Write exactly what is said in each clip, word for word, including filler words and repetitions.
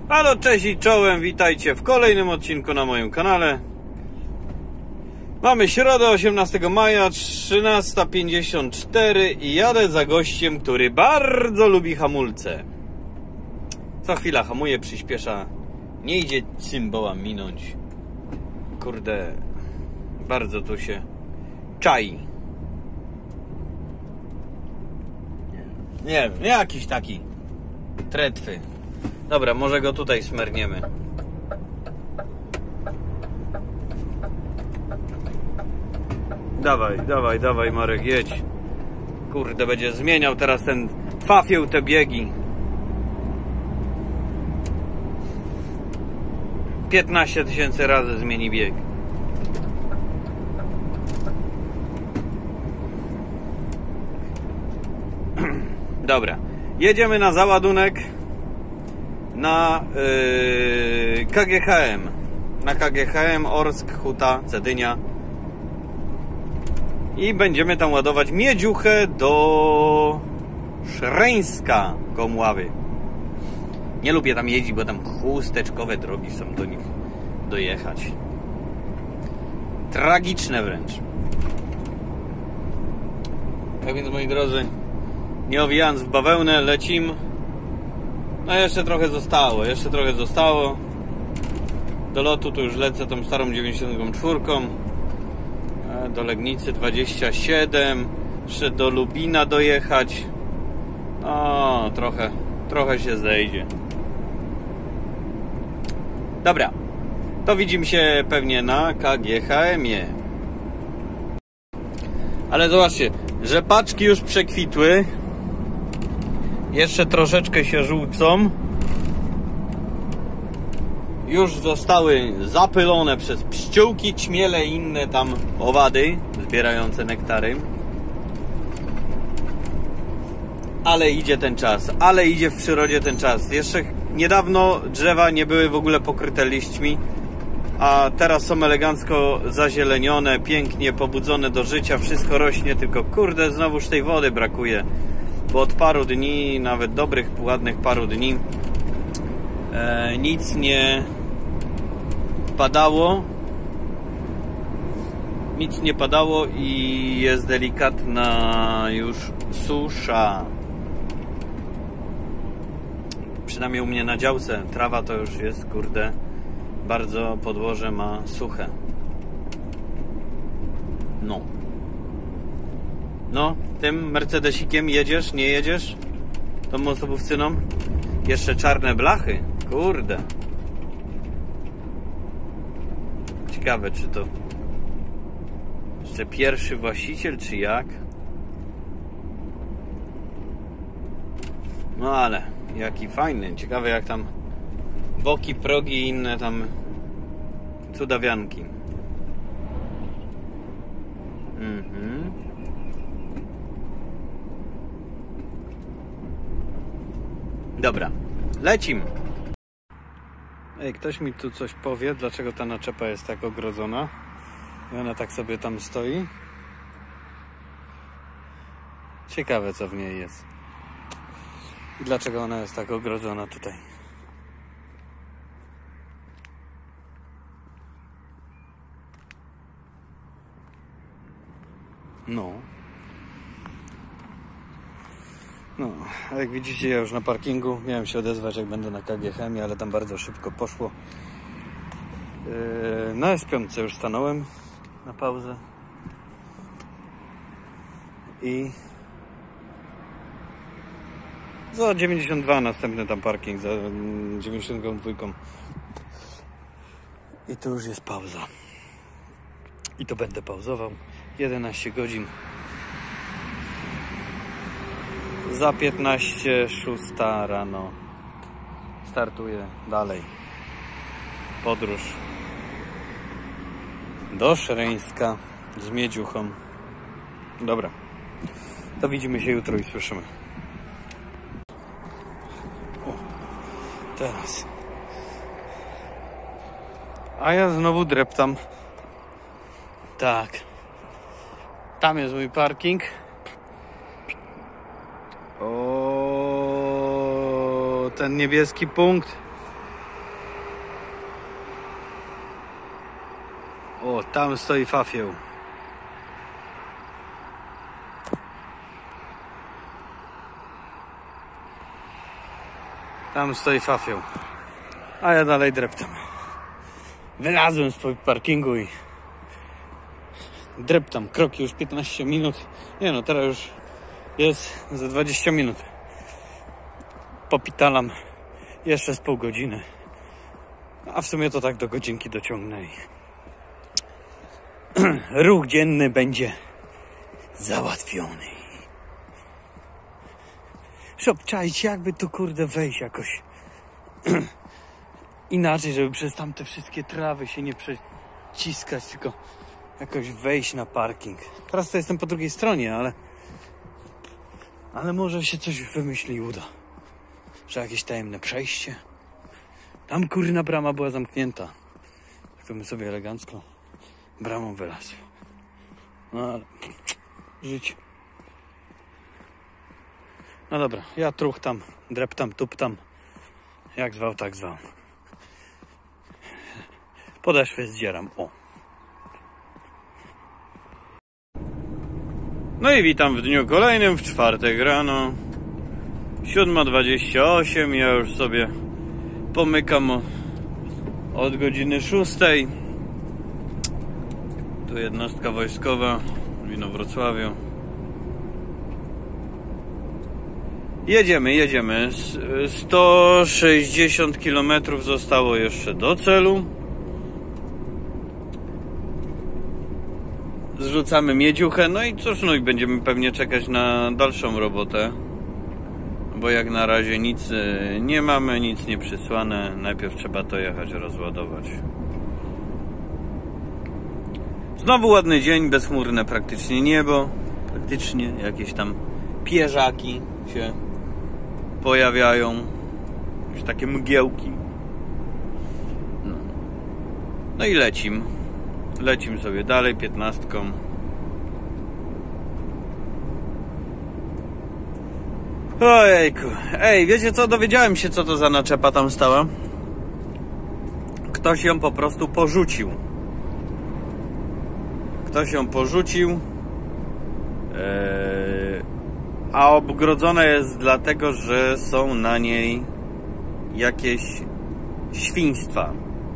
Halo, cześć i czołem, witajcie w kolejnym odcinku na moim kanale. Mamy środę, osiemnastego maja, trzynasta pięćdziesiąt cztery i jadę za gościem, który bardzo lubi hamulce. Co chwila hamuje, przyspiesza, nie idzie cymboła minąć. Kurde, bardzo tu się czai. Nie wiem, jakiś taki tretwy. Dobra, może go tutaj smerniemy. Dawaj, dawaj, dawaj Marek, jedź. Kurde, będzie zmieniał teraz ten fafieł te biegi. piętnaście tysięcy razy zmieni bieg. Dobra, jedziemy na załadunek na yy, K G H M. Na K G H M Orsk, Huta, Cedynia. I będziemy tam ładować miedziuchę do Szreńska koło Mławy. Nie lubię tam jeździć, bo tam chusteczkowe drogi są do nich dojechać. Tragiczne wręcz. Tak więc, moi drodzy, nie owijając w bawełnę, lecim. No jeszcze trochę zostało, jeszcze trochę zostało. Do lotu to już lecę tą starą dziewięćdziesiątką czwórką. Do Legnicy dwadzieścia siedem. Jeszcze do Lubina dojechać. O, trochę, trochę się zejdzie. Dobra, to widzimy się pewnie na K G H M-ie. Ale zobaczcie, rzepaczki już przekwitły. Jeszcze troszeczkę się żółcą. Już zostały zapylone przez pszczółki, ćmiele i inne tam owady zbierające nektary. Ale idzie ten czas, ale idzie w przyrodzie ten czas. Jeszcze niedawno drzewa nie były w ogóle pokryte liśćmi, a teraz są elegancko zazielenione, pięknie pobudzone do życia, wszystko rośnie, tylko kurde, znowuż tej wody brakuje. Bo od paru dni, nawet dobrych, ładnych paru dni, e, nic nie padało. Nic nie padało i jest delikatna już susza. Przynajmniej u mnie na działce trawa to już jest, kurde, bardzo podłoże ma suche. No. No, tym Mercedesikiem jedziesz, nie jedziesz? Tą osobówcyną? Jeszcze czarne blachy? Kurde. Ciekawe, czy to jeszcze pierwszy właściciel, czy jak? No ale, jaki fajny. Ciekawe, jak tam boki, progi i inne tam cudawianki. Mhm. Dobra, lecim. Ej, ktoś mi tu coś powie, dlaczego ta naczepa jest tak ogrodzona i ona tak sobie tam stoi. Ciekawe, co w niej jest i dlaczego ona jest tak ogrodzona tutaj. No. No, a jak widzicie, ja już na parkingu. Miałem się odezwać, jak będę na K G H M-ie, ale tam bardzo szybko poszło. Yy, na S pięć już stanąłem na pauzę. I za dziewięćdziesiąt dwa następny tam parking, za dziewięćdziesiąt dwa. I to już jest pauza. I to będę pauzował jedenaście godzin. Za piętnaście, szósta rano startuję dalej. Podróż do Szreńska z miedziuchą. Dobra, to widzimy się jutro i słyszymy. O, teraz. A ja znowu dreptam. Tak. Tam jest mój parking. O, ten niebieski punkt Tam stoi fafieł. Tam stoi fafieł. A ja dalej dreptam. Wylazłem z parkingu i dreptam. Kroki już piętnaście minut. Nie no, teraz już jest za dwadzieścia minut. Popitalam jeszcze z pół godziny. A w sumie to tak do godzinki dociągnę i ruch dzienny będzie załatwiony. Szopczajcie, jakby tu kurde wejść jakoś inaczej, żeby przez tamte wszystkie trawy się nie przeciskać, tylko jakoś wejść na parking. Teraz to jestem po drugiej stronie, ale ale może się coś wymyśli i uda. Że jakieś tajemne przejście. Tam kurna brama była zamknięta. Tylko my sobie elegancko bramą wylazł. No ale życie. No dobra, ja truchtam, dreptam, tuptam. Jak zwał, tak zwał. Podeszwy zdzieram, o. No i witam w dniu kolejnym, w czwartek rano. siódma dwadzieścia osiem, ja już sobie pomykam od godziny szóstej. Tu jednostka wojskowa w Inowrocławiu. Jedziemy, jedziemy. sto sześćdziesiąt kilometrów zostało jeszcze do celu. Zrzucamy miedziuchę, no i cóż, no i będziemy pewnie czekać na dalszą robotę. Bo jak na razie nic nie mamy, nic nie przysłane. Najpierw trzeba to jechać rozładować. Znowu ładny dzień, bezchmurne praktycznie niebo. Praktycznie jakieś tam pierzaki się pojawiają. Już takie mgiełki. No, no i lecim. Lecim sobie dalej piętnastką. Ojejku. Ej, wiecie co? Dowiedziałem się, co to za naczepa tam stała. Ktoś ją po prostu porzucił. Ktoś ją porzucił. Eee, a obgrodzone jest dlatego, że są na niej jakieś świństwa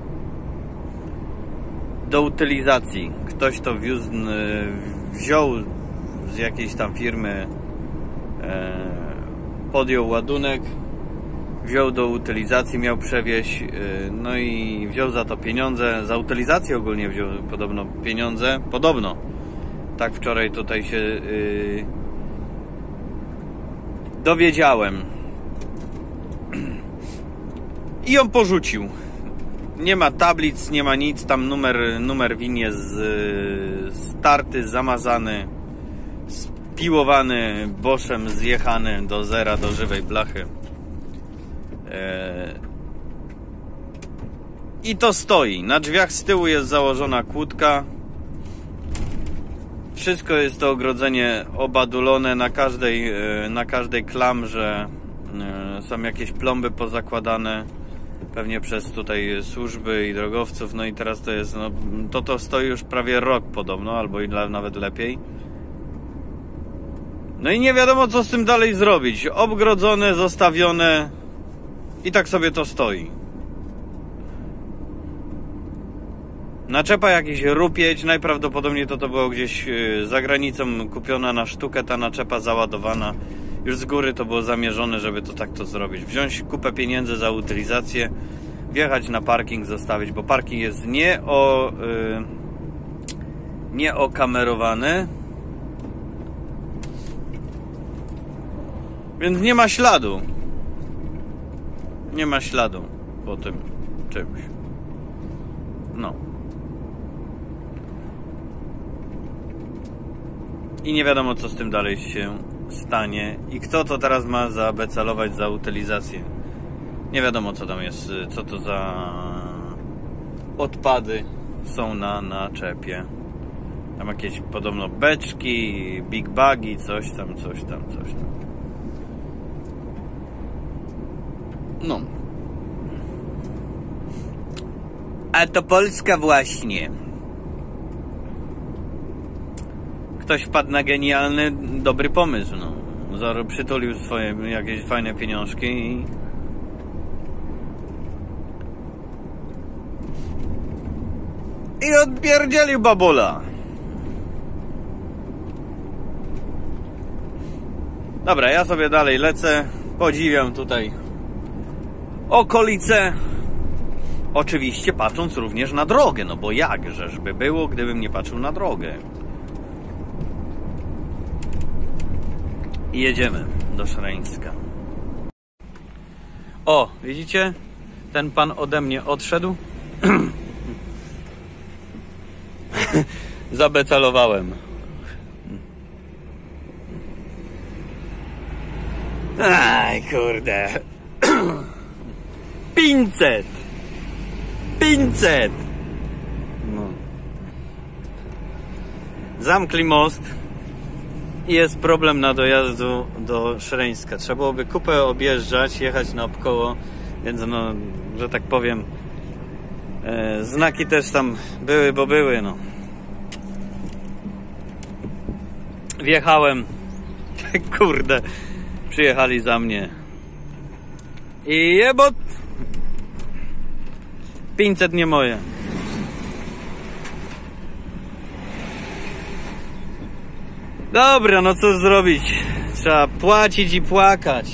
do utylizacji. Ktoś to wiózł, wziął z jakiejś tam firmy, eee, podjął ładunek, wziął do utylizacji, miał przewieźć, no i wziął za to pieniądze, za utylizację ogólnie wziął podobno pieniądze, podobno. Tak wczoraj tutaj się yy, dowiedziałem. I ją porzucił. Nie ma tablic, nie ma nic, tam numer, numer win jest yy, starty, zamazany, spiłowany boszem, zjechany do zera, do żywej blachy. I to stoi. Na drzwiach z tyłu jest założona kłódka. Wszystko jest to ogrodzenie obadulone. Na każdej, na każdej klamrze są jakieś plomby pozakładane. Pewnie przez tutaj służby i drogowców. No i teraz to jest, no, to to stoi już prawie rok podobno, albo i nawet lepiej. No i nie wiadomo, co z tym dalej zrobić. Obgrodzone, zostawione i tak sobie to stoi. Naczepa jakiś rupieć, najprawdopodobniej to to było gdzieś za granicą kupiona na sztukę, ta naczepa załadowana. Już z góry to było zamierzone, żeby to tak to zrobić. Wziąć kupę pieniędzy za utylizację, wjechać na parking, zostawić, bo parking jest nie o yy, nie okamerowany. Więc nie ma śladu. Nie ma śladu po tym czymś. No. I nie wiadomo, co z tym dalej się stanie. I kto to teraz ma zaabecalować za utylizację. Nie wiadomo, co tam jest, co to za odpady są na naczepie. Tam jakieś podobno beczki, big bagi, coś tam, coś tam, coś tam. No. A to Polska właśnie. ktoś wpadł na genialny, dobry pomysł, no. Przytulił swoje jakieś fajne pieniążki i... I odpierdzielił babula. Dobra, ja sobie dalej lecę. Podziwiam tutaj okolice. Oczywiście patrząc również na drogę, no bo jakżeż by było, gdybym nie patrzył na drogę. I jedziemy do Szreńska. O, widzicie? Ten pan ode mnie odszedł. Zabecalowałem. Aj, kurde. pięćset. pięćset. No. Zamkli most. I jest problem na dojazdu do Szreńska. Trzeba byłoby kupę objeżdżać, jechać naokoło, więc no, że tak powiem, e, znaki też tam były, bo były, no. Wjechałem. Kurde. Przyjechali za mnie. I jebot. pięćset nie moje. Dobra, no co zrobić? Trzeba płacić i płakać.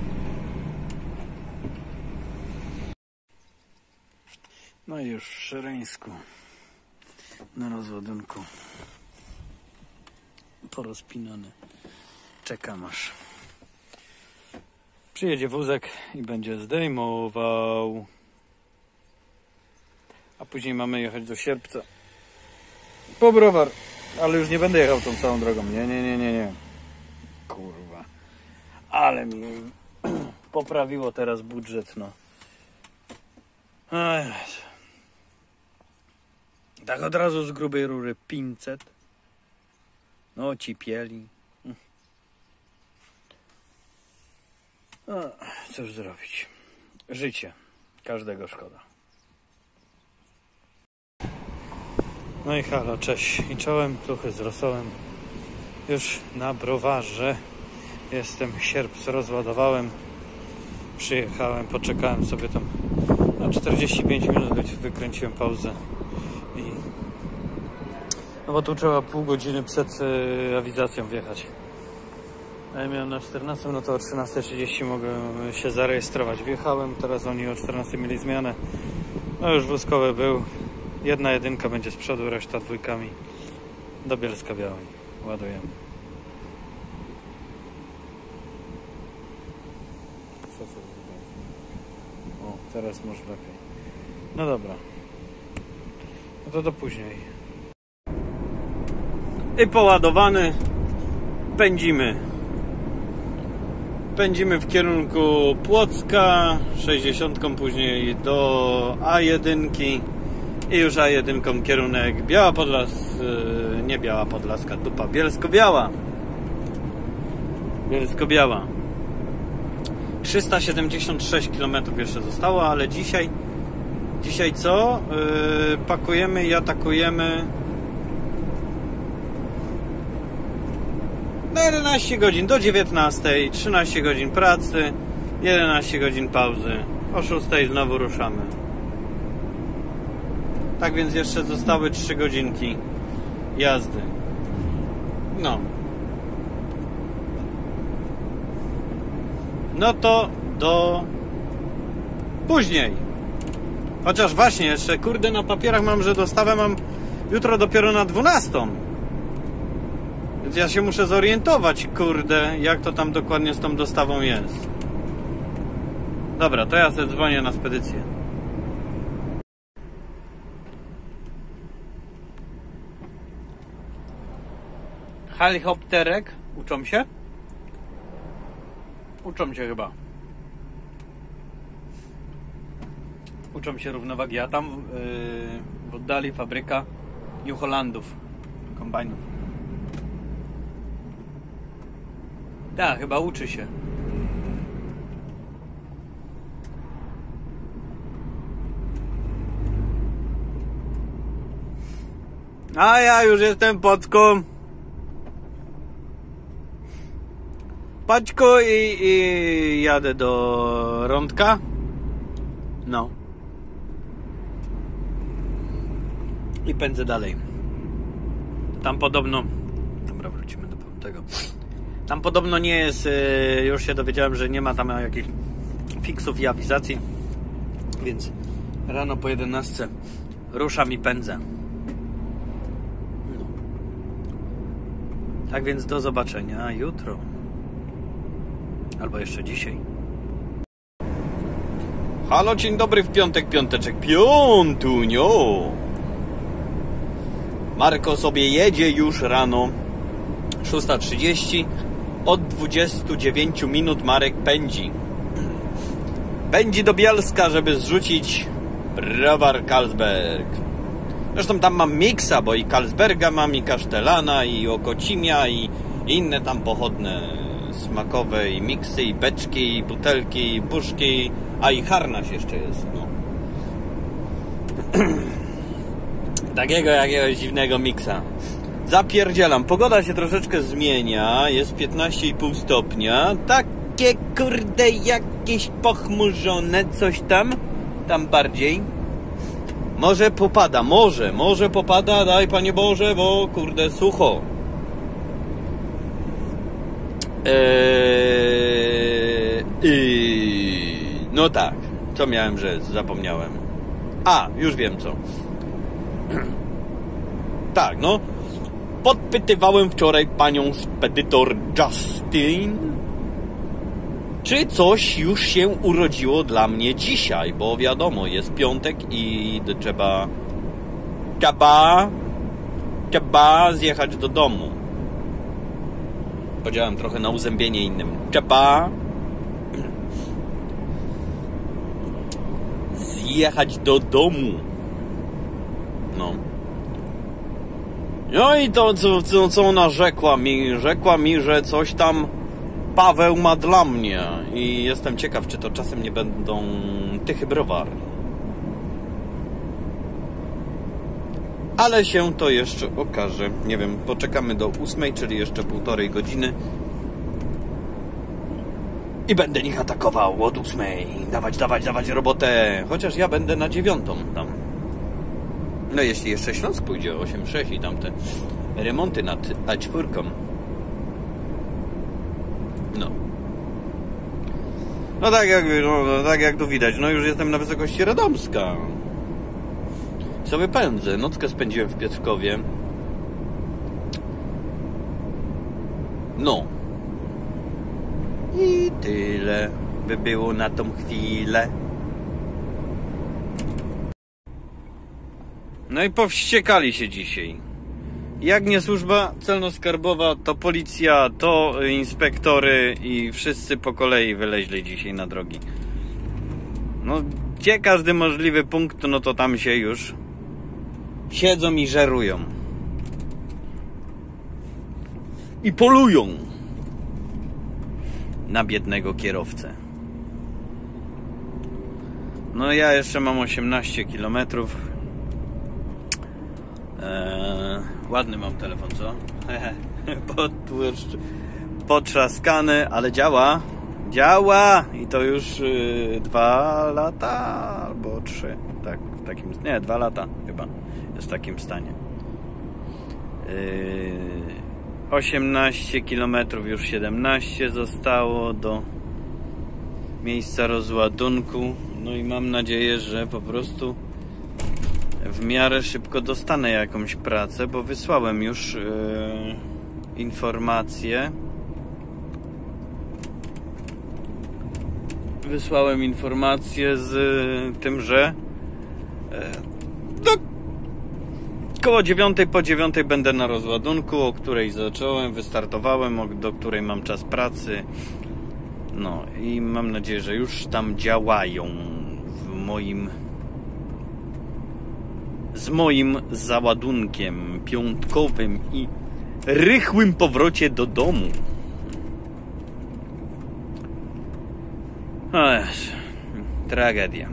No i już w Szreńsku. Na rozładunku. Porozpinany. Czekam aż przyjedzie wózek i będzie zdejmował. A później mamy jechać do Sierpca po browar. Ale już nie będę jechał tą całą drogą. Nie, nie, nie, nie, nie. Kurwa. Ale mi poprawiło teraz budżet, no. Ech. Tak od razu z grubej rury pięćset. No ci pieli. No, cóż zrobić. Życie. Każdego szkoda. No i halo, cześć. I czołem, trochę z rosołem. Już na browarze. Jestem, sierp rozładowałem. Przyjechałem, poczekałem sobie tam na czterdzieści pięć minut, wykręciłem pauzę. I... No bo tu trzeba pół godziny przed y, awizacją wjechać. A ja miałem na czternastą, no to o trzynasta trzydzieści mogę się zarejestrować. Wjechałem, teraz oni o czternastej mieli zmianę. No już wózkowy był. Jedna jedynka będzie z przodu, reszta dwójkami do Bielska Białej. Ładujemy. Co co O, teraz może lepiej. No dobra. No to do później. I poładowany. Pędzimy. Pędzimy w kierunku Płocka, sześćdziesiątką później do A jeden i już A jeden kierunek Biała Podlas, nie Biała Podlaska, dupa, Bielsko-Biała. Bielsko-Biała. trzysta siedemdziesiąt sześć kilometrów jeszcze zostało, ale dzisiaj dzisiaj co? Yy, pakujemy i atakujemy na jedenaście godzin do dziewiętnastej, trzynaście godzin pracy, jedenaście godzin pauzy, o szóstej znowu ruszamy. Tak więc jeszcze zostały trzy godzinki jazdy. No. No to do później. Chociaż właśnie jeszcze, kurde, na papierach mam, że dostawę mam jutro dopiero na dwunastą. Więc ja się muszę zorientować, kurde, jak to tam dokładnie z tą dostawą jest. Dobra, to ja sobie dzwonię na spedycję. Helikopterek. Uczą się? Uczą się chyba. Uczą się równowagi. A tam yy, w oddali fabryka New Hollandów. Kombajnów. Tak, chyba uczy się. A ja już jestem Płocką. Paćku i, i jadę do Rądka. No. I pędzę dalej. Tam podobno... Dobra, wrócimy do tego. Tam podobno nie jest... Już się dowiedziałem, że nie ma tam jakichś fiksów i awizacji. Więc rano po jedenastce ruszam i pędzę. No. Tak więc do zobaczenia jutro. Albo jeszcze dzisiaj. Halo, dzień dobry w piątek, piąteczek, piątunio. Marko sobie jedzie już rano. szósta trzydzieści. Od dwudziestu dziewięciu minut Marek pędzi. Pędzi do Bielska, żeby zrzucić browar Carlsberg. Zresztą tam mam miksa, bo i Carlsberga mam, i Kasztelana, i Okocimia, i inne tam pochodne smakowe, i miksy, i beczki, i butelki, i puszki, a i harnaś jeszcze jest, no. Takiego jakiegoś dziwnego miksa. Zapierdzielam. Pogoda się troszeczkę zmienia. Jest piętnaście i pół stopnia. Takie kurde jakieś pochmurzone coś tam. Tam bardziej. Może popada, może, może popada, daj Panie Boże, bo kurde sucho. Eee, i, no tak, co miałem rzec, zapomniałem. A, już wiem co. Tak, no. Podpytywałem wczoraj panią spedytor Justin, czy coś już się urodziło dla mnie dzisiaj, bo wiadomo, jest piątek i trzeba trzeba trzeba zjechać do domu. Podziałam trochę na uzębienie innym. Trzeba zjechać do domu. No. No i to, co, co, co ona rzekła mi, rzekła mi, że coś tam Paweł ma dla mnie i jestem ciekaw, czy to czasem nie będą tychy browar. Ale się to jeszcze okaże. Nie wiem, poczekamy do ósmej, czyli jeszcze półtorej godziny. I będę ich atakował od ósmej. Dawać, dawać, dawać robotę. Chociaż ja będę na dziewiątą tam. No jeśli jeszcze Śląsk pójdzie o osiem sześć i tamte remonty nad A cztery. No. No tak jak, no, tak jak tu widać, no już jestem na wysokości Radomska. Sobie pędzę. Nockę spędziłem w Piotrkowie. No. I tyle by było na tą chwilę. No i powściekali się dzisiaj. Jak nie służba celno-skarbowa, to policja, to inspektory i wszyscy po kolei wyleźli dzisiaj na drogi. No, gdzie każdy możliwy punkt, no to tam się już siedzą i żerują. I polują na biednego kierowcę. No ja jeszcze mam osiemnaście kilometrów. Eee, ładny mam telefon, co? Podtłuszcz, potrzaskany, ale działa. Działa! I to już yy, dwa lata albo trzy. Tak, w takim, nie, dwa lata chyba jest w takim stanie. Yy, osiemnaście kilometrów, już siedemnaście zostało do miejsca rozładunku. No i mam nadzieję, że po prostu w miarę szybko dostanę jakąś pracę, bo wysłałem już yy, informację. Wysłałem informację z yy, tym, że yy, do koło dziewiątej, po dziewiątej będę na rozładunku, o której zacząłem, wystartowałem, do której mam czas pracy. No i mam nadzieję, że już tam działają w moim z moim załadunkiem piątkowym i rychłym powrocie do domu. Ech, tragedia.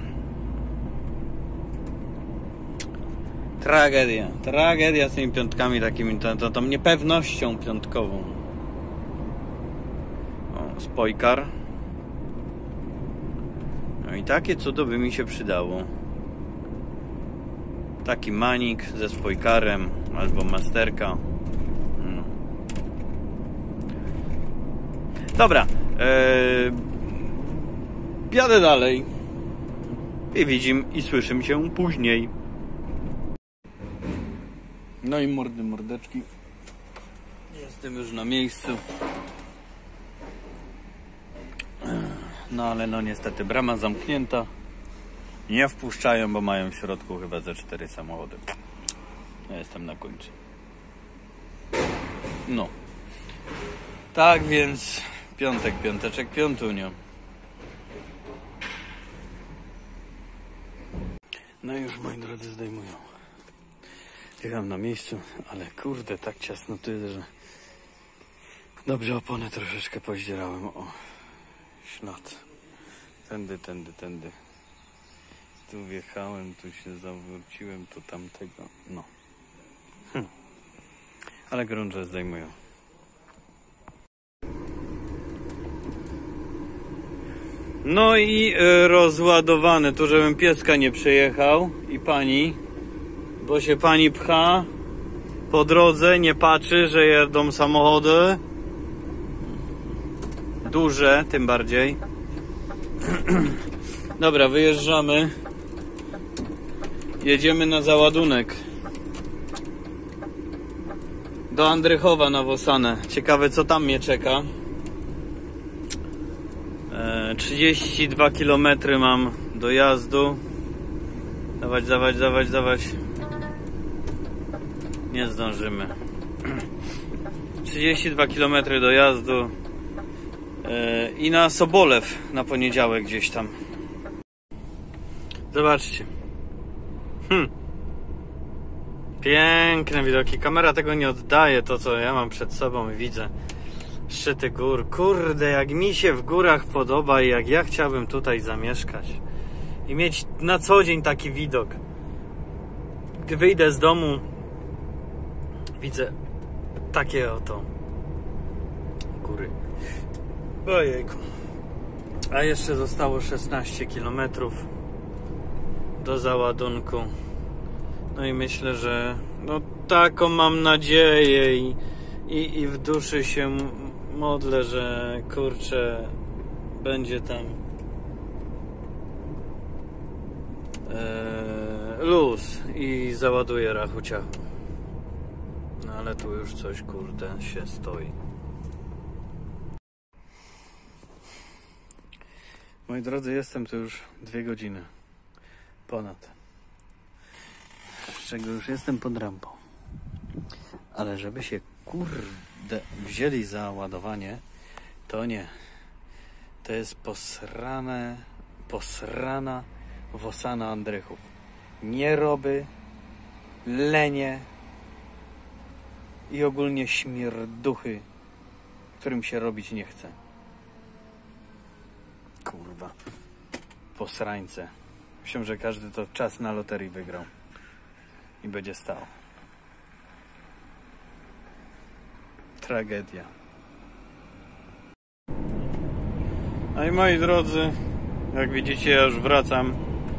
Tragedia. Tragedia z tymi piątkami takimi, tą, tą, tą niepewnością piątkową. O. Spojkar. No i takie cudo by mi się przydało. Taki manik ze spojkarem albo masterka. No. Dobra. Eee, jadę dalej. I widzimy i słyszymy się później. No i mordy, mordeczki. Jestem już na miejscu. No ale no niestety brama zamknięta. Nie wpuszczają, bo mają w środku chyba ze cztery samochody. Ja jestem na końcu. No. Tak więc piątek, piąteczek, piątunio. No i już, moi drodzy, zdejmują. Jechałem na miejscu, ale kurde, tak ciasno tu jest, że dobrze opony troszeczkę pozdzierałem. O, ślad. Tędy, tędy, tędy. Tu wjechałem, tu się zawróciłem, tu tamtego. No. Hm. Ale grunże zdejmują. No i y, rozładowany, tu żebym pieska nie przejechał i pani, bo się pani pcha po drodze, nie patrzy, że jadą samochody duże, tym bardziej. Dobra, wyjeżdżamy, jedziemy na załadunek do Andrychowa na Wosanę. Ciekawe, co tam mnie czeka. trzydzieści dwa kilometry mam do jazdu. Dawać, dawać, dawać, dawać. Nie zdążymy. trzydzieści dwa kilometry do jazdu. I na Sobolew na poniedziałek gdzieś tam. Zobaczcie. Hm. Piękne widoki. Kamera tego nie oddaje, to co ja mam przed sobą i widzę. Szczyty gór. Kurde, jak mi się w górach podoba i jak ja chciałbym tutaj zamieszkać i mieć na co dzień taki widok. Gdy wyjdę z domu, widzę takie oto góry. Ojejku. A jeszcze zostało szesnaście kilometrów do załadunku. No i myślę, że no taką mam nadzieję i, i, i w duszy się modlę, że kurczę, będzie tam e, luz i załaduję rachuciachu. No ale tu już coś kurde się stoi. Moi drodzy, jestem tu już dwie godziny ponad, z czego już jestem pod rampą. Ale żeby się kurde wzięli za ładowanie, to nie. To jest posrane, posrana Wosana Andrychów. Nieroby, lenie i ogólnie śmierduchy, którym się robić nie chce. Kurwa. Posrańce. Myślę, że każdy to czas na loterii wygrał. I będzie stał. Tragedia. No i moi drodzy, jak widzicie, ja już wracam.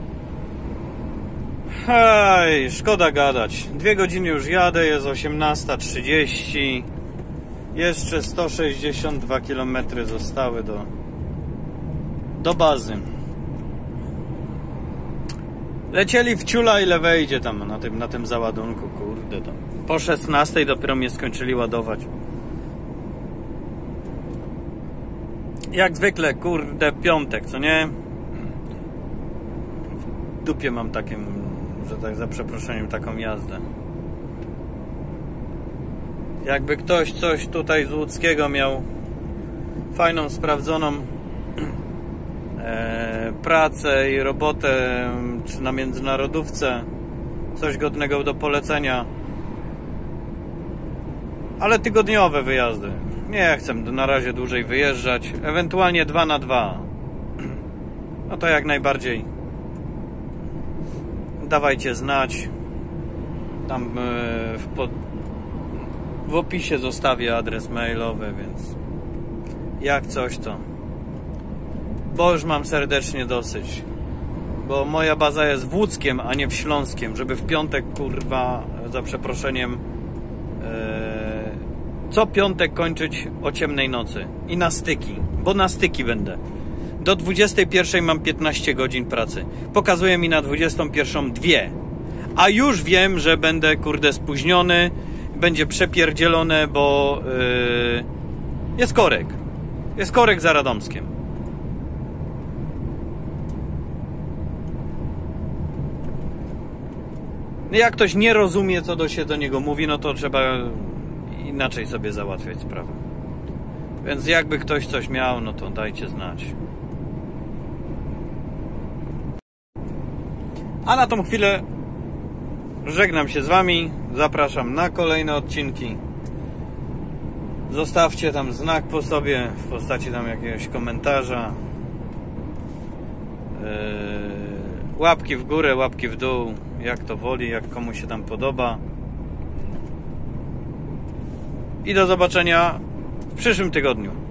Hej, szkoda gadać. Dwie godziny już jadę, jest osiemnasta trzydzieści. Jeszcze sto sześćdziesiąt dwa kilometry zostały do, do bazy. Lecieli w ciula, ile wejdzie tam na tym, na tym załadunku, kurde tam. Po szesnastej dopiero mnie skończyli ładować. Jak zwykle, kurde, piątek, co nie? W dupie mam takim, że tak za przeproszeniem, taką jazdę. Jakby ktoś coś tutaj z łódzkiego miał fajną, sprawdzoną e, pracę i robotę, czy na międzynarodówce, coś godnego do polecenia, ale tygodniowe wyjazdy. Nie chcę na razie dłużej wyjeżdżać, ewentualnie dwa na dwa. No to jak najbardziej dawajcie znać. Tam w, pod... w opisie zostawię adres mailowy, więc jak coś to. Bo już mam serdecznie dosyć. Bo moja baza jest w Łódzkiem, a nie w Śląskiem, żeby w piątek, kurwa, za przeproszeniem, yy, co piątek kończyć o ciemnej nocy. I na styki, bo na styki będę. Do dwudziestej pierwszej mam piętnaście godzin pracy. Pokazuje mi na dwudziestą pierwszą dwie. A już wiem, że będę, kurde, spóźniony, będzie przepierdzielone, bo yy, jest korek. Jest korek za Radomskiem. Jak ktoś nie rozumie, co do się do niego mówi, no to trzeba inaczej sobie załatwiać sprawę. Więc jakby ktoś coś miał, no to dajcie znać. A na tą chwilę żegnam się z wami. Zapraszam na kolejne odcinki. Zostawcie tam znak po sobie w postaci tam jakiegoś komentarza. Yy, łapki w górę, łapki w dół, jak to woli, jak komu się tam podoba. I do zobaczenia w przyszłym tygodniu.